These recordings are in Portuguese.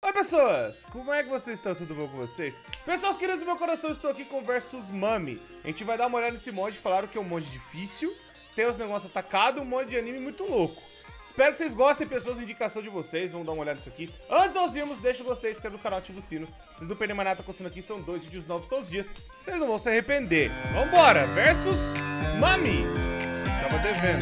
Oi pessoas, como é que vocês estão? Tudo bom com vocês? Pessoas queridas do meu coração, estou aqui com Versus Mami. A gente vai dar uma olhada nesse mod, falaram que é um mod difícil, tem os negócios atacados, um mod de anime muito louco. Espero que vocês gostem, pessoas, indicação de vocês, vamos dar uma olhada nisso aqui. Antes de nós irmos, deixa o gostei, se inscreve no canal, ativa o sino. Vocês não perdem mais nada, tá acontecendo aqui, são 2 vídeos novos todos os dias, vocês não vão se arrepender. Vambora, Versus Mami. Tava devendo.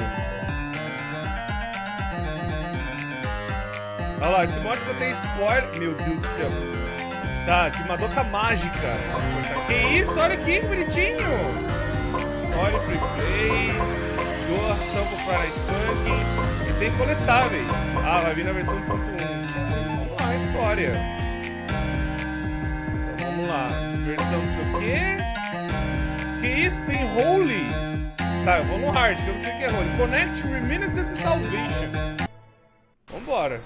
Olha lá, esse mod que eu tenho spoiler. Meu Deus do céu. Tá, de Madoka Mágica. Que isso? Olha aqui, que bonitinho. História, free play. Doação pro Fry Sangue. E tem coletáveis. Ah, vai vir na versão 1.1. Vamos lá, história. Então vamos lá. Versão não sei o quê. Que isso? Tem Holy. Tá, eu vou no hard, que eu não sei o que é Holy. Connect, Reminiscence e Salvation. Vambora.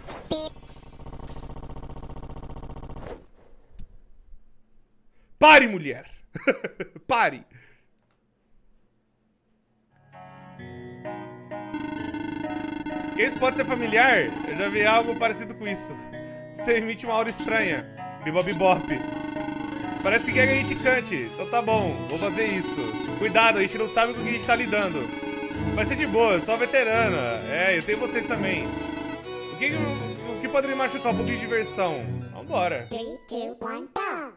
Pare, mulher! Pare! Que isso pode ser familiar? Eu já vi algo parecido com isso. Você emite uma aura estranha. Bebop bebop. Parece que quer que a gente cante. Então tá bom, vou fazer isso. Cuidado, a gente não sabe com o que a gente tá lidando. Vai ser de boa, eu sou uma veterana. É, eu tenho vocês também. O que pode me machucar? Um pouquinho de diversão. Vambora. 3, 2, 1, go!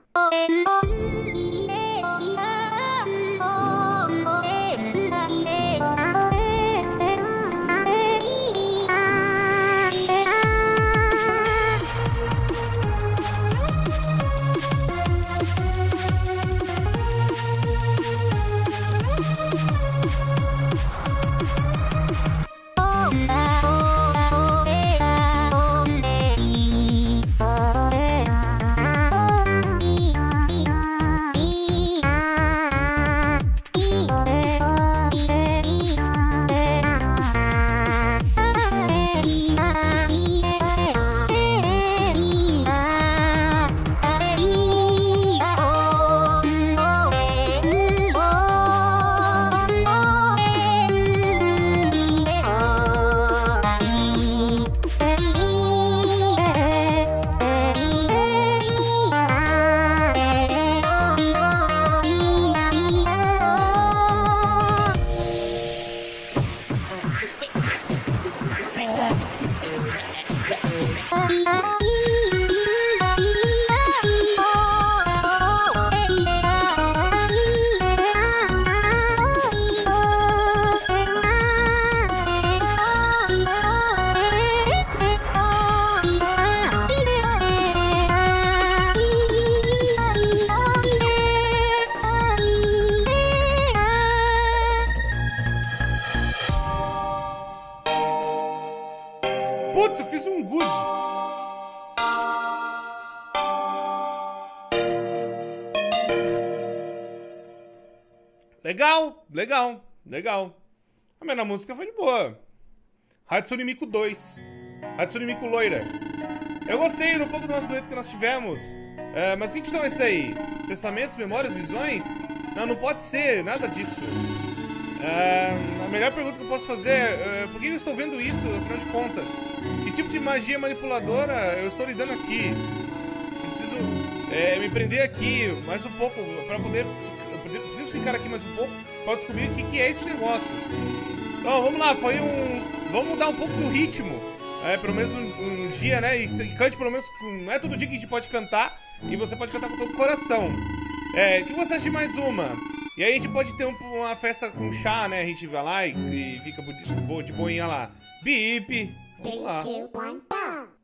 Putz, eu fiz um good. Legal, legal, legal. A minha música foi de boa. Hatsune Miku 2. Hatsune Miku loira. Eu gostei um pouco do nosso dueto que nós tivemos. Mas o que são esses aí? Pensamentos, memórias, visões? Não pode ser, nada disso. A melhor pergunta que eu posso fazer é por que eu estou vendo isso, afinal de contas? Que tipo de magia manipuladora eu estou lidando aqui? Eu preciso me prender aqui mais um pouco para poder... Eu preciso ficar aqui mais um pouco para descobrir o que é esse negócio. Então, vamos lá, vamos mudar um pouco do ritmo. Pelo menos um dia, né? E cante pelo menos... Não é todo dia que a gente pode cantar e você pode cantar com todo o coração. O que você acha de mais uma? E aí a gente pode ter uma festa com chá, né? A gente vai lá e fica de boinha lá. Bip! Vamos lá. 3, 2, 1, go!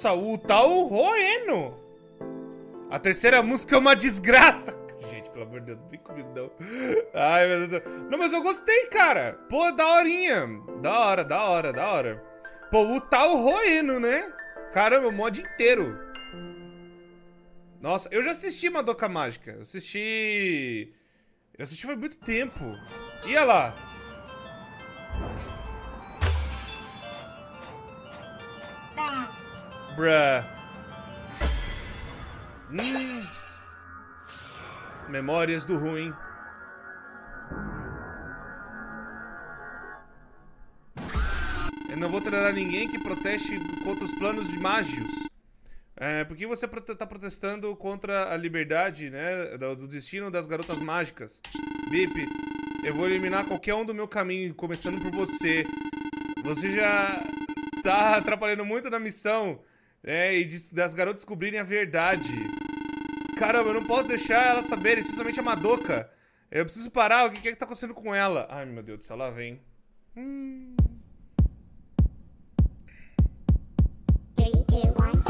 Nossa, o tal Roeno. A terceira música é uma desgraça. Gente, pelo amor de Deus, não vem comigo, não. Ai, meu Deus. Não, mas eu gostei, cara. Pô, daorinha. Da hora. Pô, o tal Roeno, né? Caramba, o mod inteiro. Nossa, eu já assisti Madoka Mágica. Eu assisti faz muito tempo. E olha lá. Bruh. Memórias do ruim. Eu não vou treinar ninguém que proteste contra os planos de mágios. Por que você tá protestando contra a liberdade, né? Do destino das garotas mágicas? Bip, eu vou eliminar qualquer um do meu caminho, começando por você. Você já tá atrapalhando muito na missão, né? E das garotas descobrirem a verdade. Caramba, eu não posso deixar elas saberem, especialmente a Madoka. Eu preciso parar, o que é que tá acontecendo com ela? Ai, meu Deus do céu, lá vem. 3, 2, 1, go!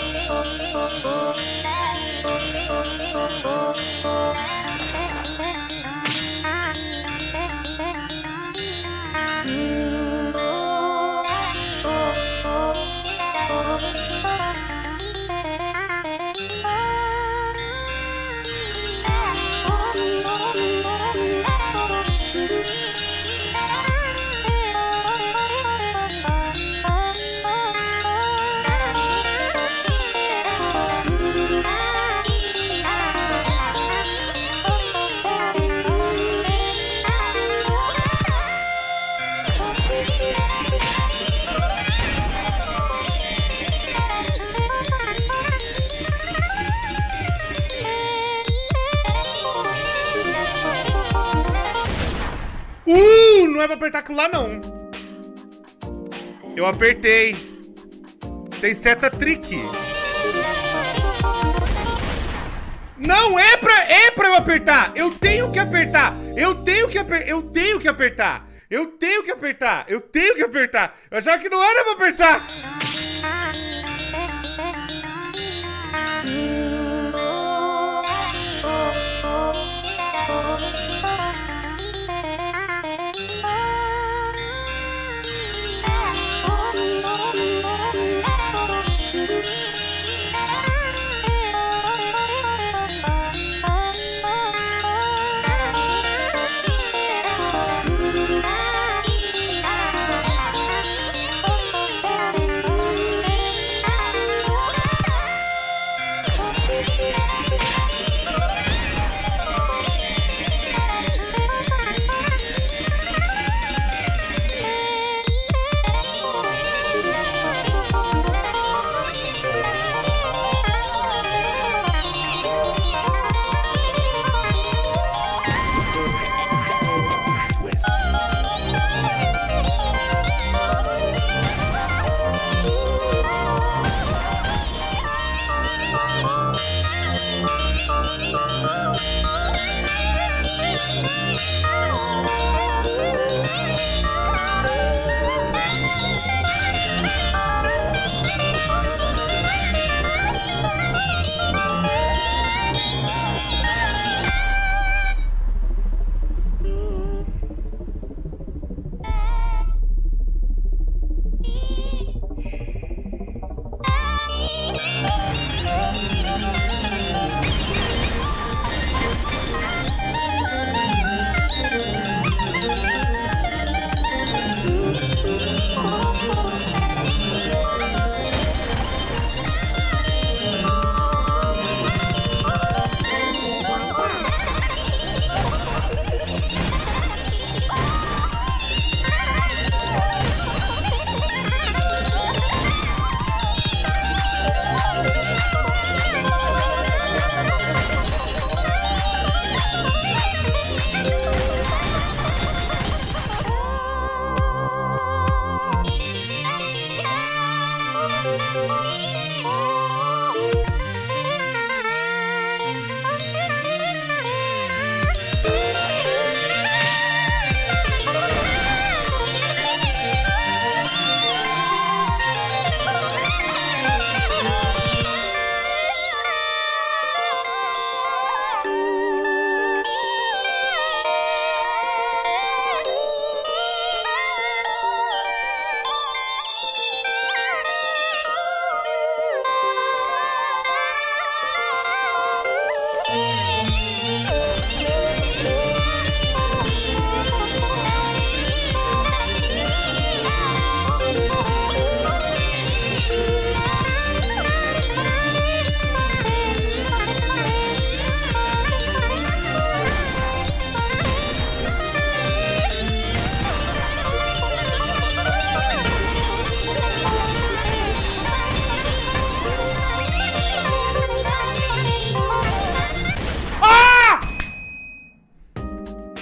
Não é pra apertar aquilo lá, não. Eu apertei. Tem seta trick. Não é pra eu apertar. Eu tenho que apertar. Eu tenho que apertar. Eu achava que não era pra apertar.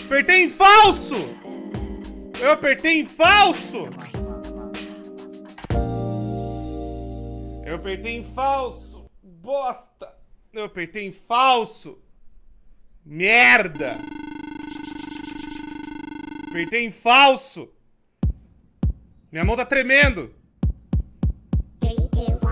Apertei em falso! Eu apertei em falso! Eu apertei em falso! Bosta! Eu apertei em falso! Merda! Apertei em falso! Minha mão tá tremendo! 3, 2, 1,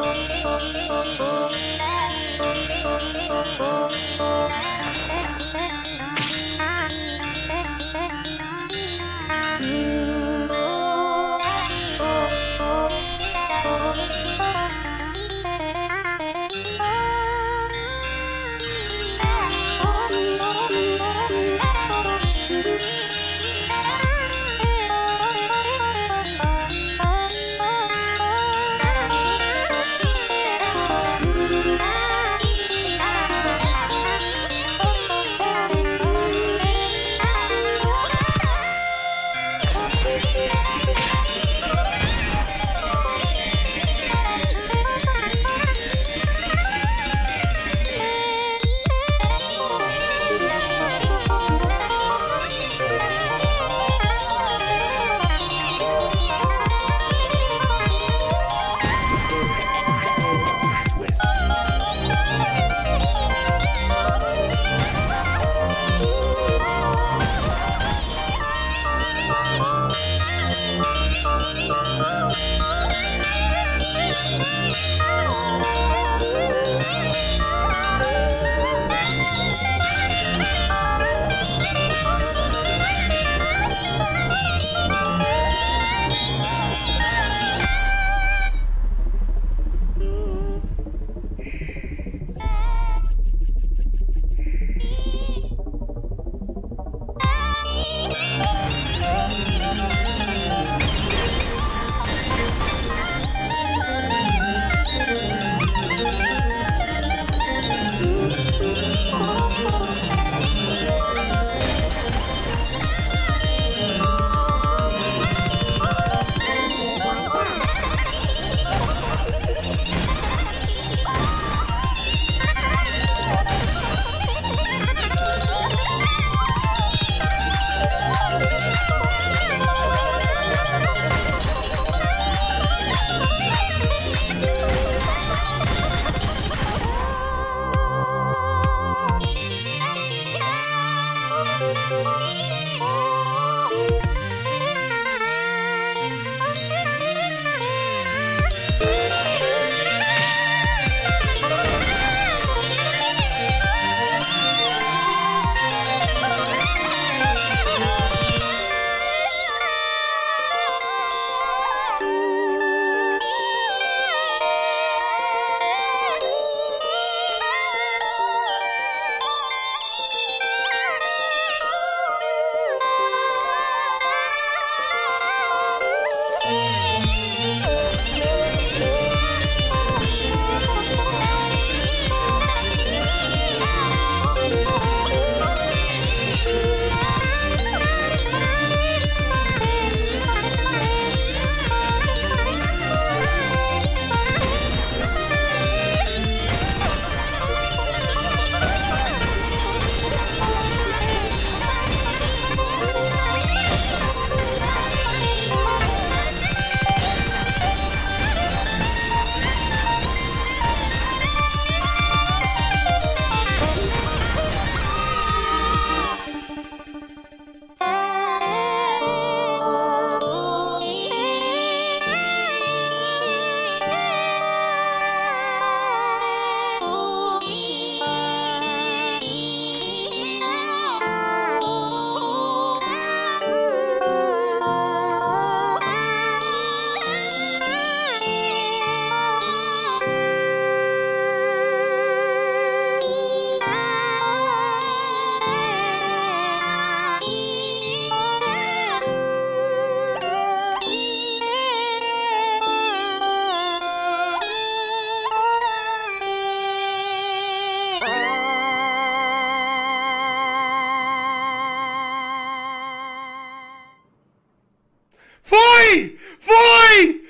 Foi! Foi!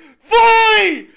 Foi!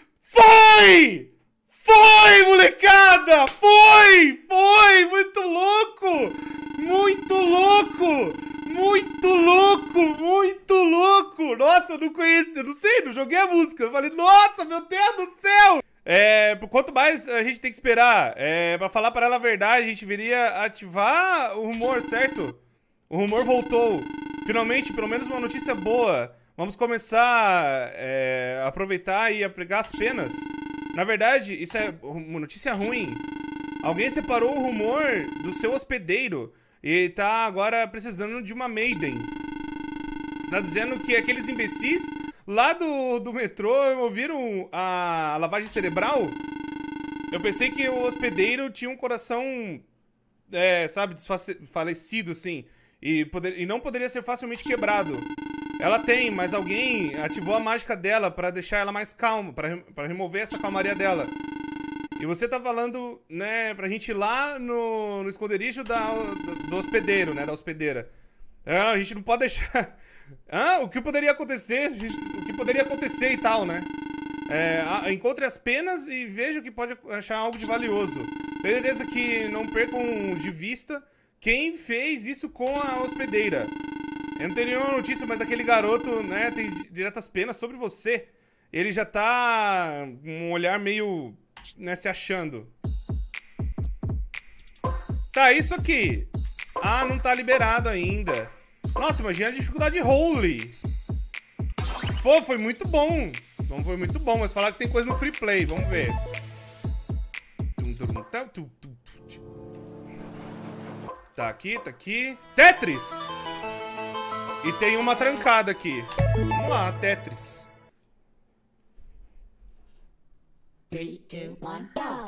Foi! Foi, molecada! Foi! Foi! Muito louco! Muito louco! Muito louco, muito louco. Nossa, eu não conheço, eu não sei, não joguei a música. Eu falei, nossa, meu Deus do céu. Por quanto mais a gente tem que esperar, pra falar para ela a verdade, a gente viria ativar o rumor, certo? O rumor voltou. Finalmente, pelo menos uma notícia boa. Vamos começar a aproveitar e a pregar as penas. Na verdade, isso é uma notícia ruim. Alguém separou o rumor do seu hospedeiro e tá agora precisando de uma Maiden. Você tá dizendo que aqueles imbecis lá do metrô ouviram a lavagem cerebral? Eu pensei que o hospedeiro tinha um coração, sabe, desfalecido, assim. E não poderia ser facilmente quebrado. Ela tem, mas alguém ativou a mágica dela pra deixar ela mais calma, pra remover essa calmaria dela. E você tá falando, né, pra gente ir lá no esconderijo do hospedeiro, né, da hospedeira. A gente não pode deixar... o que poderia acontecer? O que poderia acontecer e tal, né? Encontre as penas e veja o que pode achar algo de valioso. Tenho certeza que não percam de vista quem fez isso com a hospedeira. Eu não tenho nenhuma notícia, mas daquele garoto, né, tem diretas penas sobre você. Ele já tá com um olhar meio, né, se achando. Tá, isso aqui. Ah, não tá liberado ainda. Nossa, imagina a dificuldade Holy. Pô, foi muito bom. Não foi muito bom, mas falaram que tem coisa no free play. Vamos ver. Tá aqui, tá aqui. Tetris! E tem uma trancada aqui. Vamos lá, Tetris. 3, 2, 1, go!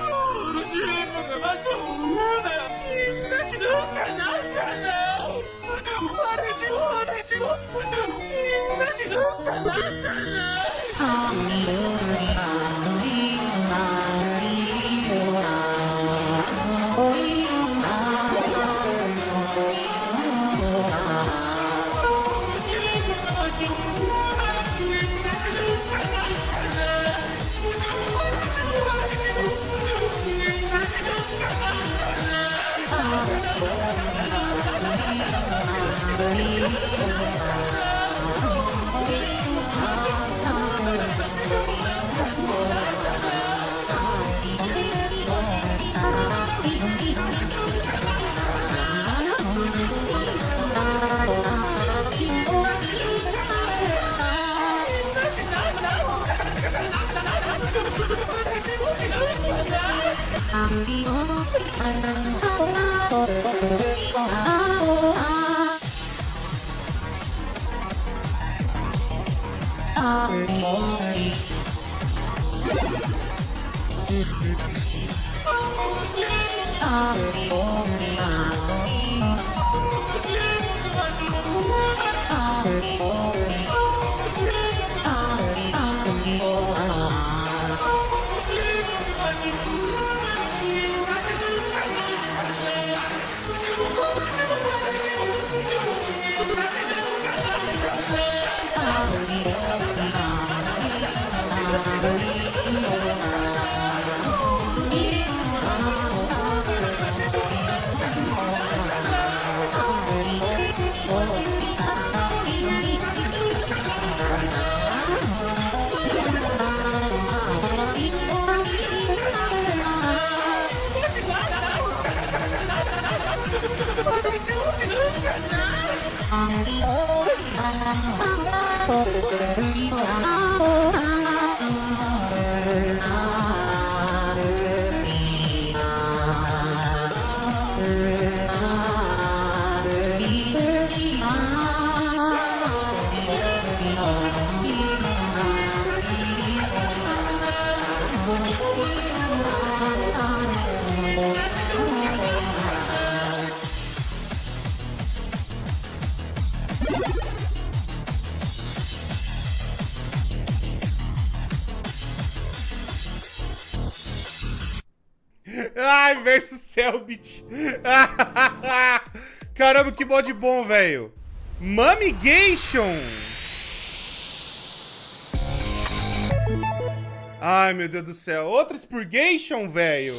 Ai, versus Cellbit. Caramba, que mod bom, velho. Mumigation. Ai, meu Deus do céu. Outra Spurgation, velho.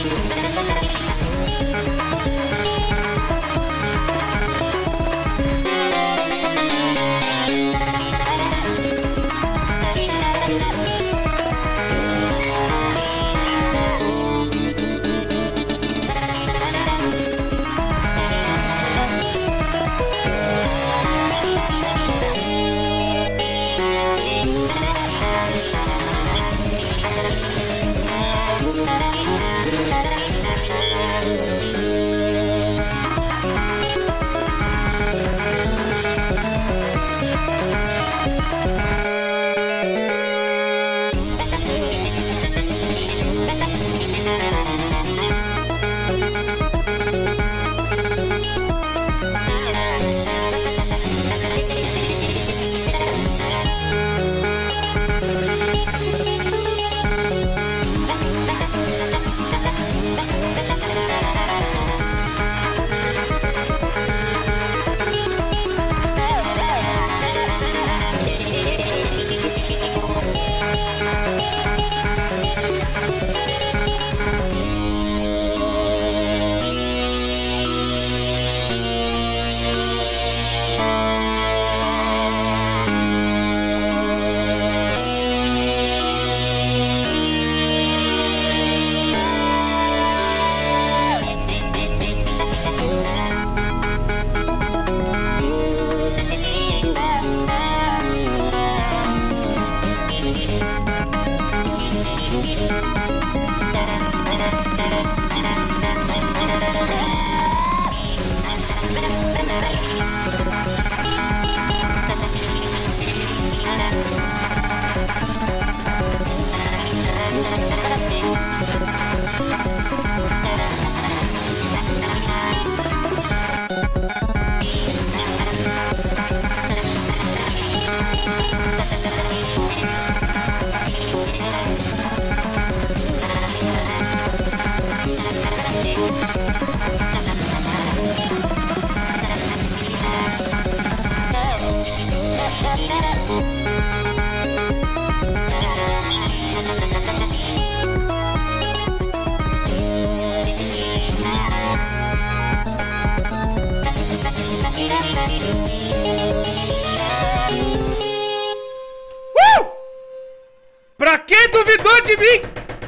Pra quem duvidou de mim?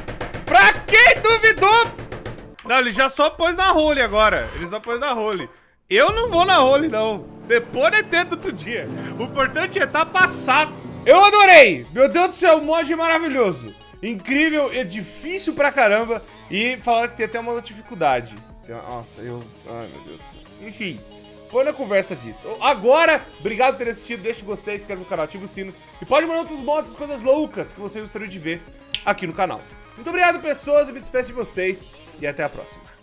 Pra quem duvidou? Não, ele já só pôs na role agora. Ele só pôs na role. Eu não vou na role, não. Depois é tempo do outro dia. O importante é estar passado. Eu adorei. Meu Deus do céu, o mod é maravilhoso. Incrível, é difícil pra caramba. E falaram que tem até uma dificuldade. Nossa, ai, meu Deus do céu. Enfim, põe na conversa disso. Agora, obrigado por ter assistido. Deixa o gostei, se inscreve no canal, ativa o sino. E pode mandar outros mods, coisas loucas que vocês gostariam de ver aqui no canal. Muito obrigado, pessoas. Eu me despeço de vocês. E até a próxima.